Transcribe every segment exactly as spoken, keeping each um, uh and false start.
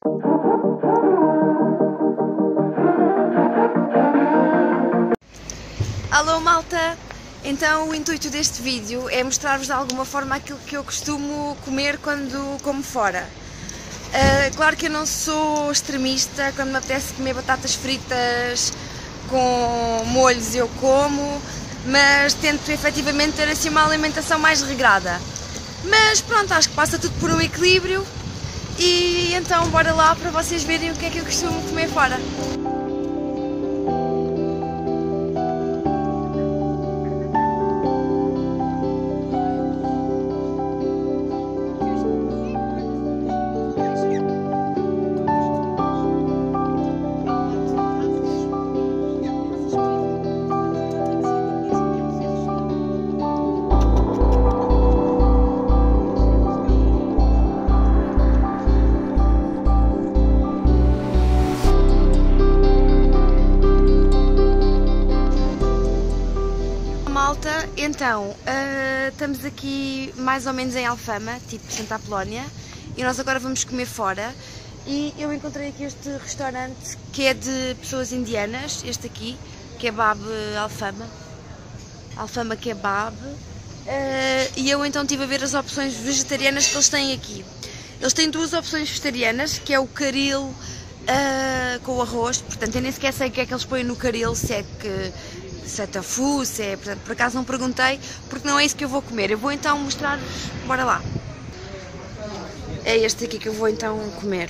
Alô malta! Então o intuito deste vídeo é mostrar-vos de alguma forma aquilo que eu costumo comer quando como fora. Uh, claro que eu não sou extremista, quando me apetece comer batatas fritas com molhos eu como, mas tento efetivamente ter assim uma alimentação mais regrada. Mas pronto, acho que passa tudo por um equilíbrio e então bora lá para vocês verem o que é que eu costumo comer fora. Então, uh, estamos aqui mais ou menos em Alfama, tipo Santa Apolónia, e nós agora vamos comer fora. E eu encontrei aqui este restaurante que é de pessoas indianas, este aqui, Kebab Alfama, Alfama Kebab, uh, e eu então estive a ver as opções vegetarianas que eles têm aqui. Eles têm duas opções vegetarianas, que é o caril uh, com o arroz, portanto eu nem sequer sei o que é que eles põem no caril, se é que... se é tofu, se é... Portanto, por acaso não perguntei, porque não é isso que eu vou comer. Eu vou então mostrar-vos, bora lá. É este aqui que eu vou então comer.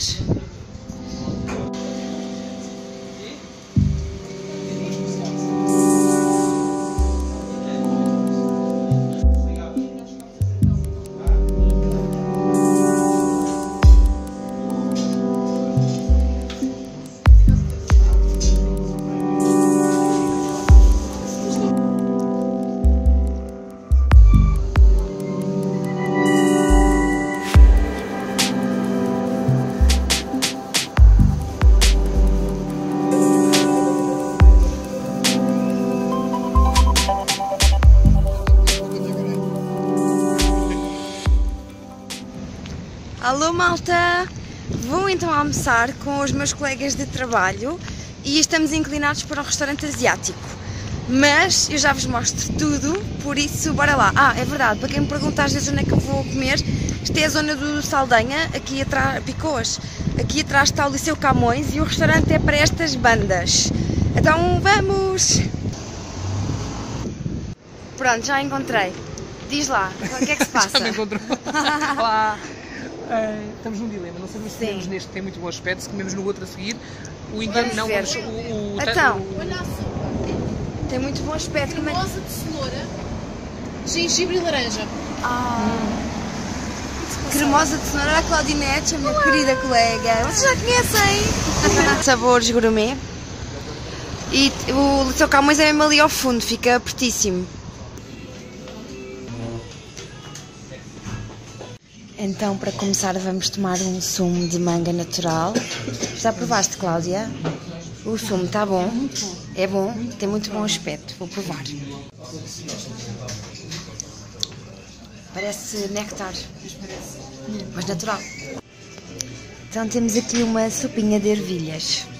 Alô malta! Vou então almoçar com os meus colegas de trabalho e estamos inclinados para um restaurante asiático. Mas eu já vos mostro tudo, por isso bora lá. Ah, é verdade, para quem me pergunta às vezes onde é que eu vou comer, esta é a zona do Saldanha, aqui atrás, Picoas. Aqui atrás está o Liceu Camões e o restaurante é para estas bandas. Então vamos! Pronto, já encontrei. Diz lá, o que é que se passa? Já me encontrou. Olá! Uh, estamos num dilema, não sabemos se comemos neste que tem muito bom aspecto, se comemos no outro a seguir. O indiano não, vamos, o, o, então, o... tem muito bom aspecto. Cremosa de cenoura, gengibre e laranja. Ah, hum. Cremosa de cenoura, a Claudinete, a minha Olá. Querida colega. Vocês já conhecem? Sabores gourmet. E o Liceu Camões é mesmo ali ao fundo, fica pertíssimo. Então, para começar, vamos tomar um sumo de manga natural. Já provaste, Cláudia? O sumo está bom? É bom? Tem muito bom aspecto. Vou provar. Parece néctar, mas natural. Então, temos aqui uma sopinha de ervilhas.